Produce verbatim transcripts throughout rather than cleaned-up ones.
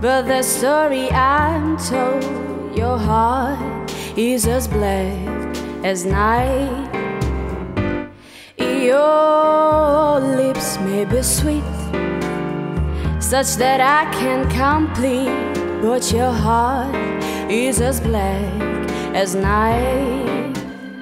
But the story I'm told, your heart is as black as night. Your lips may be sweet, such that I can complete, but your heart is as black as night.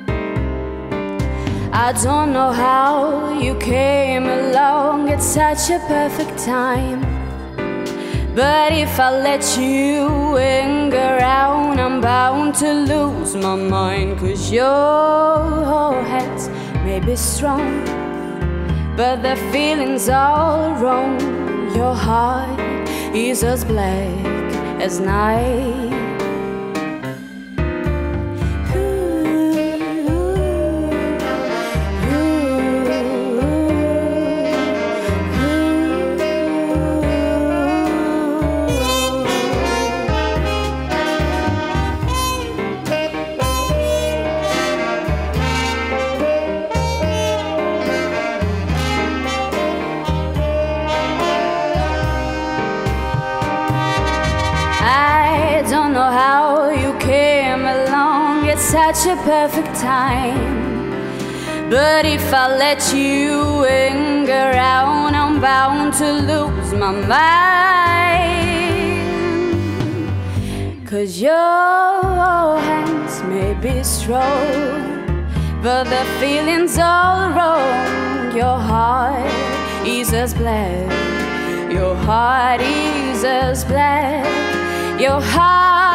I don't know how you came along at such a perfect time, but if I let you hang around, I'm bound to lose my mind. 'Cause your hands may be strong, but the feeling's all wrong. Your heart is as black as night. I don't know how you came along at such a perfect time, but if I let you hang around, I'm bound to lose my mind. 'Cause your hands may be strong, but the feeling's all wrong. Your heart is as black, your heart is as black. Your heart